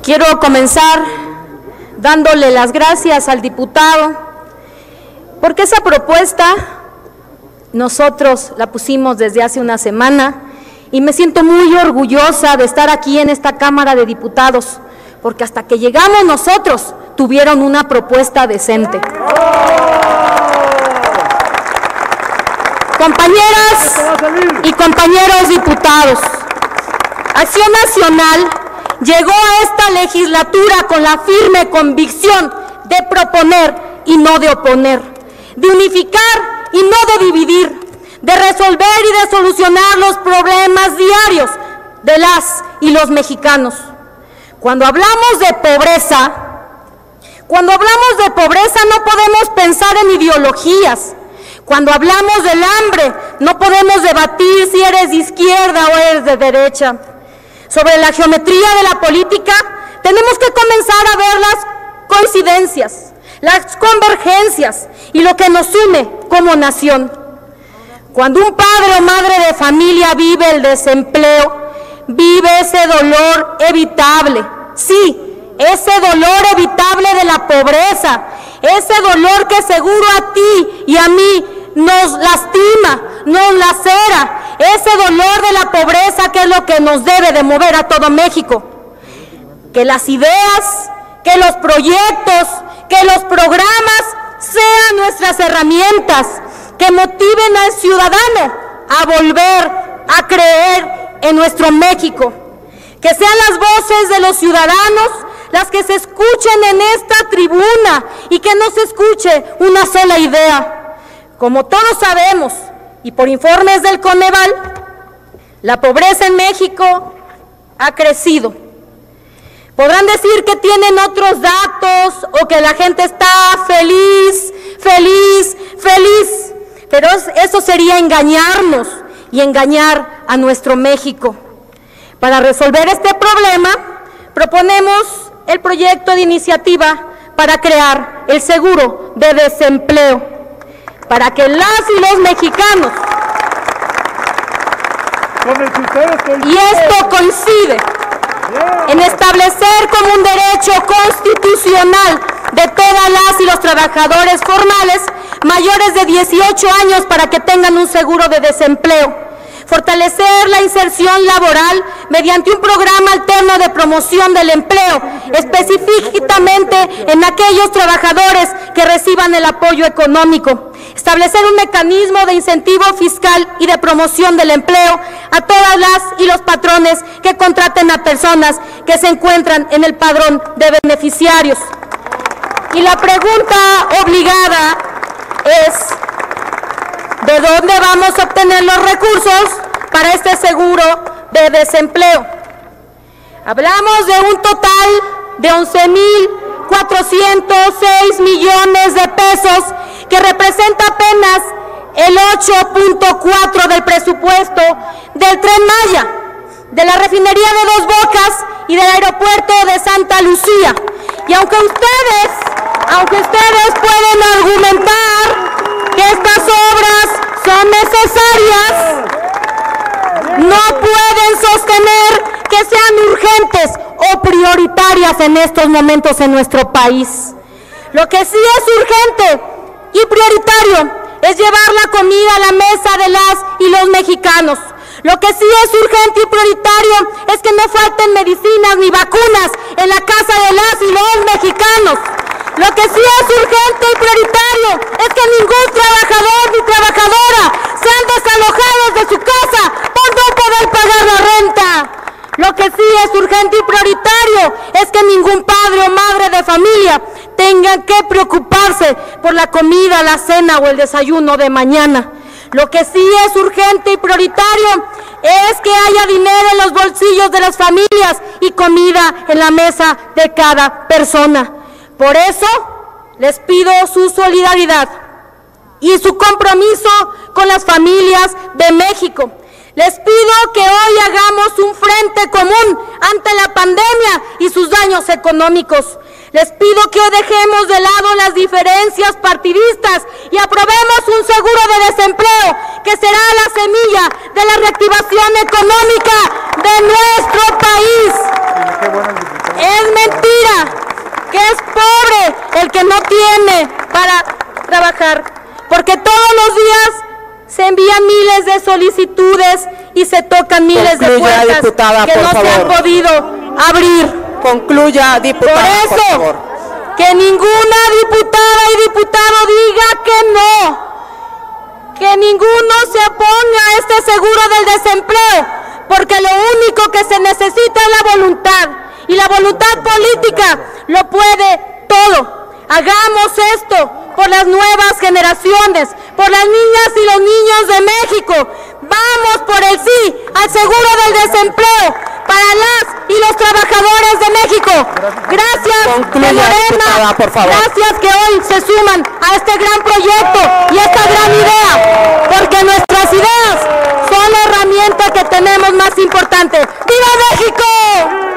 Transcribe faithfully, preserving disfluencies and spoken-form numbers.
quiero comenzar dándole las gracias al diputado, porque esa propuesta nosotros la pusimos desde hace una semana y me siento muy orgullosa de estar aquí en esta Cámara de Diputados, porque hasta que llegamos nosotros tuvieron una propuesta decente. Compañeras y compañeros diputados, Acción Nacional llegó a esta legislatura con la firme convicción de proponer y no de oponer, de unificar y no de dividir, de resolver y de solucionar los problemas diarios de las y los mexicanos. Cuando hablamos de pobreza, cuando hablamos de pobreza no podemos pensar en ideologías. Cuando hablamos del hambre, no podemos debatir si eres de izquierda o eres de derecha. Sobre la geometría de la política, tenemos que comenzar a ver las coincidencias, las convergencias y lo que nos une como nación. Cuando un padre o madre de familia vive el desempleo, vive ese dolor evitable, sí, ese dolor evitable de la pobreza, ese dolor que seguro a ti y a mí nos lastima, nos lacera, ese dolor de la pobreza que es lo que nos debe de mover a todo México. Que las ideas, que los proyectos, que los programas sean nuestras herramientas, que motiven al ciudadano a volver a creer en nuestro México. Que sean las voces de los ciudadanos las que se escuchen en esta tribuna y que no se escuche una sola idea. Como todos sabemos, y por informes del Coneval, la pobreza en México ha crecido. Podrán decir que tienen otros datos o que la gente está feliz, feliz, feliz, pero eso sería engañarnos y engañar a nuestro México. Para resolver este problema, proponemos el proyecto de iniciativa para crear el seguro de desempleo, para que las y los mexicanos, y esto coincide en establecer como un derecho constitucional de todas las y los trabajadores formales mayores de dieciocho años para que tengan un seguro de desempleo. Fortalecer la inserción laboral mediante un programa alterno de promoción del empleo, específicamente en aquellos trabajadores que reciban el apoyo económico. Establecer un mecanismo de incentivo fiscal y de promoción del empleo a todas las y los patrones que contraten a personas que se encuentran en el padrón de beneficiarios. Y la pregunta obligada es: ¿de dónde vamos a obtener los recursos para este seguro de desempleo? Hablamos de un total de once mil cuatrocientos seis millones de pesos, que representa apenas el ocho punto cuatro del presupuesto del Tren Maya, de la refinería de Dos Bocas y del aeropuerto de Santa Lucía. Y aunque ustedes, aunque ustedes pueden argumentar que estas obras son necesarias, no pueden sostener que sean urgentes o prioritarias en estos momentos en nuestro país. Lo que sí es urgente y prioritario es llevar la comida a la mesa de las y los mexicanos. Lo que sí es urgente y prioritario es que no falten medicinas ni vacunas en la casa de las y los mexicanos. Lo que sí es urgente y prioritario es que ningún trabajador ni trabajadora sean desalojados de su casa por no poder pagar la renta. Lo que sí es urgente y prioritario es que ningún padre o madre de familia tenga que preocuparse por la comida, la cena o el desayuno de mañana. Lo que sí es urgente y prioritario es que haya dinero en los bolsillos de las familias y comida en la mesa de cada persona. Por eso les pido su solidaridad y su compromiso con las familias de México. Les pido que hoy hagamos un frente común ante la pandemia y sus daños económicos. Les pido que hoy dejemos de lado las diferencias partidistas y aprobemos un seguro de desempleo que será la semilla de la reactivación económica de nuestro país. Es que no tiene para trabajar, porque todos los días se envían miles de solicitudes y se tocan miles Concluya, de puertas diputada, que por no favor. se han podido abrir. Concluya, diputada, Por eso, por favor. que ninguna diputada y diputado diga que no, que ninguno se oponga a este seguro del desempleo, porque lo único que se necesita es la voluntad, y la voluntad política lo puede todo. Hagamos esto por las nuevas generaciones, por las niñas y los niños de México. Vamos por el sí al seguro del desempleo para las y los trabajadores de México. Gracias, Concluya, de Morena. diputada, por favor. Gracias que hoy se suman a este gran proyecto y esta gran idea, porque nuestras ideas son la herramienta que tenemos más importante. ¡Viva México!